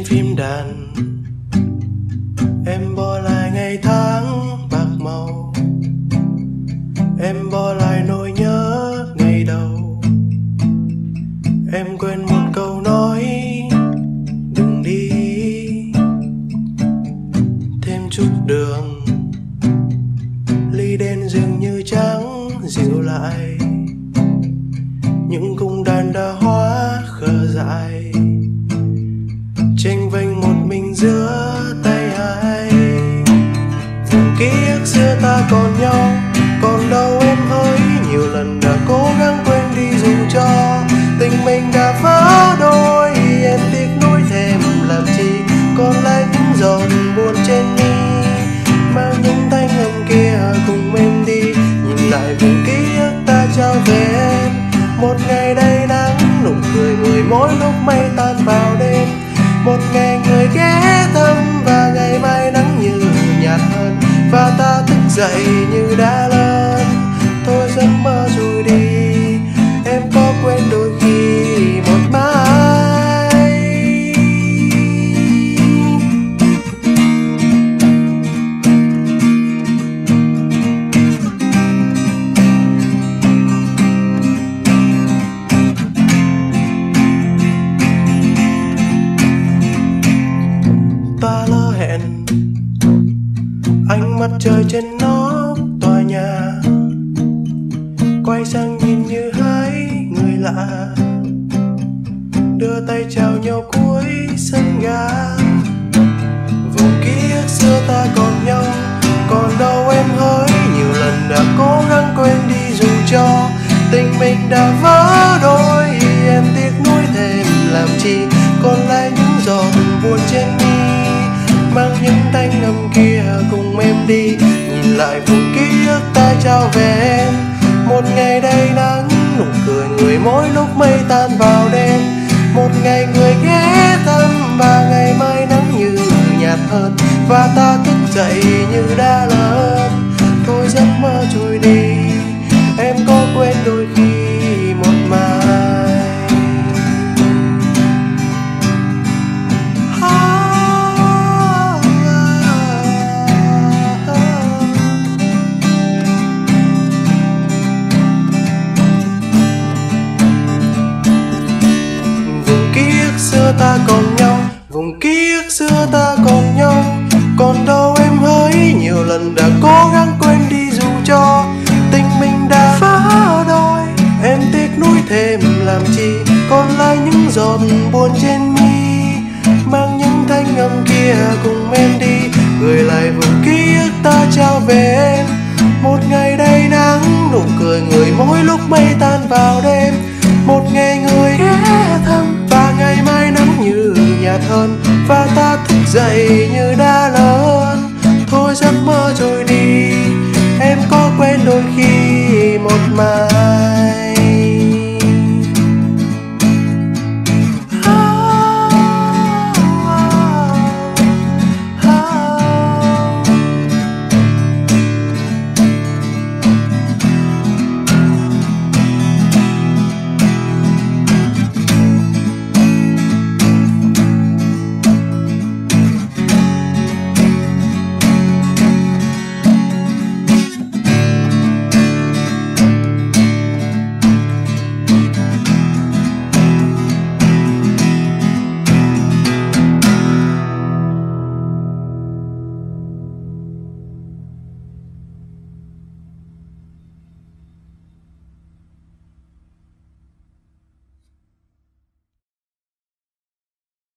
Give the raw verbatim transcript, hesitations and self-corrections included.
phím đàn, em bỏ lại ngày tháng bạc màu, em bỏ lại nỗi nhớ ngày đầu. Em quên một câu nói đừng đi, thêm chút đường ly đến dường như chẳng dịu lại những cung đàn đã hóa khờ dại, chênh vênh một mình giữa tay ai. Vùng ký ức xưa ta còn nhau, còn đâu em hỡi, nhiều lần đã cố gắng quên đi dù cho tình mình đã vỡ đôi. Em tiếc nuối thêm làm chi, còn lại những giọt buồn trên mi, mang những thanh âm kia cùng em đi. Nhìn lại vùng ký ức ta trao về em, một ngày đầy nắng, nụ cười người mỗi lúc mây tan vào đêm. Một ngày người ghé thăm và ngày mai nắng như nhạt hơn, và ta thức dậy như đã lớn. Thôi giấc mơ rồi đi, em có quên đôi khi một mai. Ta lỡ hẹn ánh mặt trời trên nóc tòa nhà, quay sang nhìn như hai người lạ, đưa tay chào nhau cuối sân ga. Vùng ký ức xưa ta còn nhau, còn đâu em hỡi, nhiều lần đã cố gắng quên đi dù cho tình mình đã vỡ đôi. Em tiếc nuối thêm làm chi, còn lại những giọt buồn trên mi, mang những thanh âm kia cùng em đi. Nhìn lại vùng ký ức ta trao về em, một ngày đầy nắng, nụ cười người mỗi lúc mây tan vào đêm. Một ngày người ghé thăm và ngày mai nắng như nhạt hơn, và ta thức dậy như đã lớn. Thôi giấc mơ trôi đi, em có quên đôi khi một mai. Xưa ta còn nhau, vùng ký ức xưa ta còn nhau, còn đâu em hỡi, nhiều lần đã cố gắng quên đi dù cho tình mình đã vỡ đôi. Em tiếc nuối thêm làm chi, còn lại những giọt buồn trên mi, mang những thanh âm kia cùng em đi. Gửi lại vùng ký ức ta trao về em, một ngày đầy nắng, nụ cười người mỗi lúc mây tan vào đêm. Một ngày người ghé thăm và ngày mai nắng như nhạt hơn, và ta thức dậy như đã lớn. Thôi giấc mơ trôi đi, em có quên đôi khi một mai.